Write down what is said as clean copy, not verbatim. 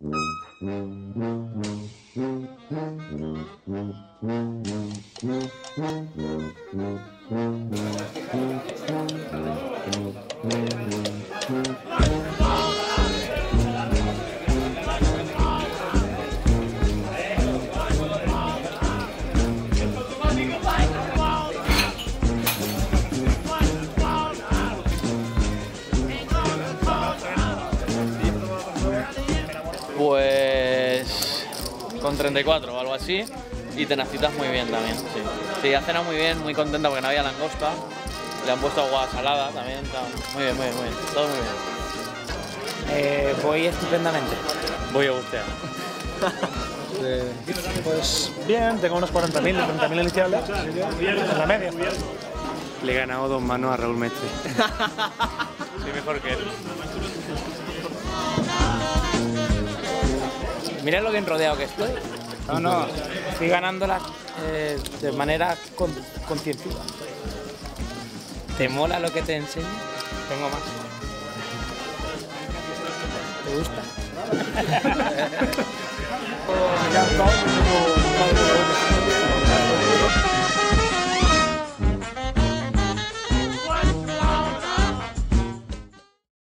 Pues con 34 o algo así, y tenacitas muy bien también, sí. Sí, ha cenado muy bien, muy contenta porque no había langosta, le han puesto agua salada también, muy bien, muy bien, muy bien, todo muy bien. Voy estupendamente. Voy a gustear. Pues bien, tengo unos 40.000, 30.000 iniciales, en la media. Le he ganado 2 manos a Raúl Mestre. Soy mejor que él. Mira lo bien rodeado que estoy. No, estoy ganándola de manera concienzuda. ¿Te mola lo que te enseño? Tengo más. ¿Te gusta?